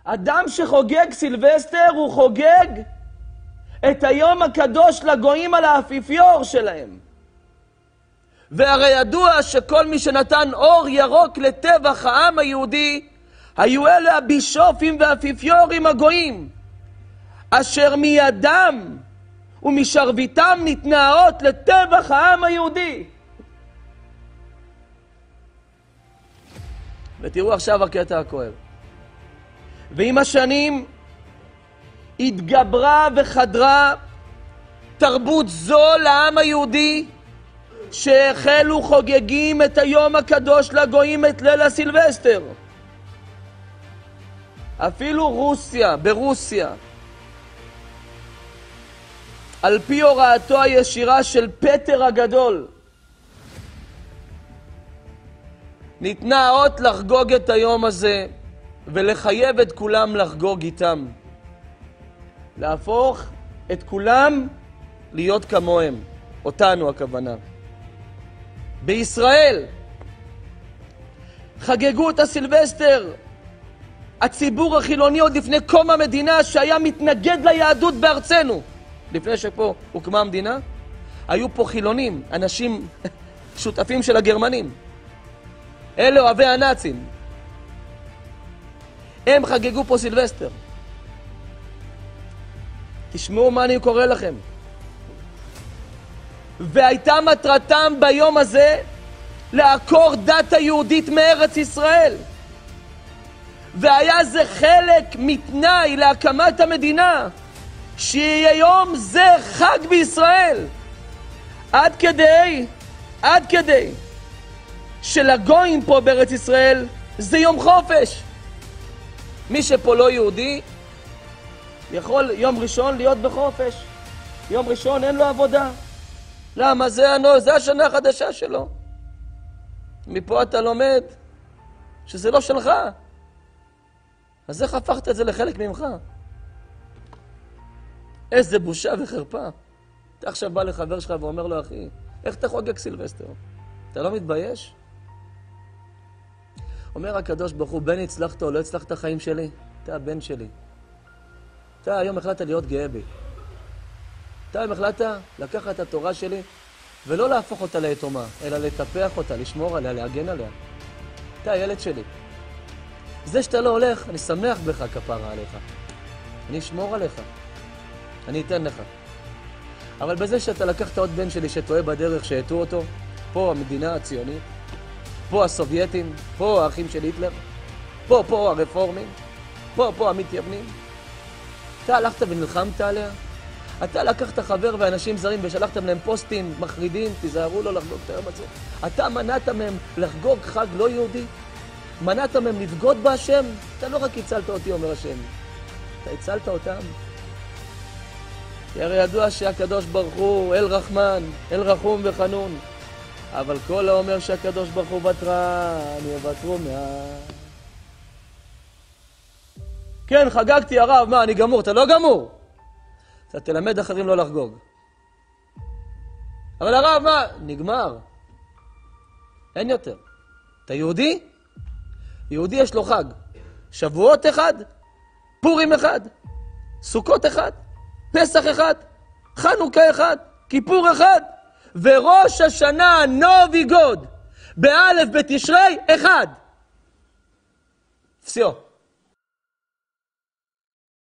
אדם שחוגג סילבסטר הוא חוגג את היום הקדוש לגויים על האפיפיור שלהם. והרי ידוע שכל מי שנתן אור ירוק לטבח העם היהודי היו אלה הבישופים והאפיפיורים הגויים, אשר מידם ומשרביתם ניתנה האות לטבח העם היהודי. ותראו עכשיו הקטע הכואב. ועם השנים התגברה וחדרה תרבות זו לעם היהודי, שהחלו חוגגים את היום הקדוש לגויים את ליל הסילבסטר. אפילו ברוסיה, על פי הוראתו הישירה של פטר הגדול, ניתנה האות לחגוג את היום הזה ולחייב את כולם לחגוג איתם. להפוך את כולם להיות כמוהם, אותנו הכוונה. בישראל חגגו את הסילבסטר הציבור החילוני עוד לפני קום המדינה, שהיה מתנגד ליהדות בארצנו. לפני שפה הוקמה המדינה, היו פה חילונים, אנשים שותפים של הגרמנים. אלה אוהבי הנאצים. הם חגגו פה סילבסטר. תשמעו מה אני קורא לכם. והייתה מטרתם ביום הזה לעקור דת היהודית מארץ ישראל. והיה זה חלק מתנאי להקמת המדינה, שיהיה יום זה חג בישראל. עד כדי שלגויים פה בארץ ישראל זה יום חופש. מי שפה לא יהודי יכול יום ראשון להיות בחופש. יום ראשון אין לו עבודה. למה? זה השנה החדשה שלו. מפה אתה לומד שזה לא שלך. אז איך הפכת את זה לחלק ממך? איזה בושה וחרפה. אתה עכשיו בא לחבר שלך ואומר לו, אחי, איך אתה חוגג סילבסטר? אתה לא מתבייש? אומר הקדוש ברוך הוא, בן הצלחת או לא הצלחת החיים שלי? אתה הבן שלי. אתה היום החלטת להיות גאה בי. אתה היום החלטת לקחת את התורה שלי ולא להפוך אותה ליתומה, אלא לטפח אותה, לשמור עליה, להגן עליה. אתה הילד שלי. זה שאתה לא הולך, אני שמח בך כפרה עליך. אני אשמור עליך. אני אתן לך. אבל בזה שאתה לקחת עוד בן שלי שטועה בדרך, שהטו אותו, פה המדינה הציונית, פה הסובייטים, פה האחים של היטלר, פה הרפורמים, פה המתייוונים. אתה הלכת ונלחמת עליה? אתה לקחת חבר ואנשים זרים ושלחתם להם פוסטים מחרידים, תיזהרו לו לחגוג את היום הזה. אתה מנעת מהם לחגוג חג לא יהודי? מנעת מהם לבגוד בהשם? אתה לא רק הצלת אותי, אומר השם, אתה הצלת אותם. כי הרי ידוע שהקדוש ברוך הוא אל רחמן, אל רחום וחנון. אבל כל האומר שהקדוש ברוך הוא ותרן, יוותרו מעט. כן, חגגתי הרב, מה, אני גמור? אתה לא גמור. אתה תלמד אחרים לא לחגוג. אבל הרב, מה? נגמר. אין יותר. אתה יהודי? יהודי יש לו חג. שבועות אחד, פורים אחד, סוכות אחד, פסח אחד, חנוכה אחד, כיפור אחד, וראש השנה נובי גוד, באלף בתשרי אחד. פסיו.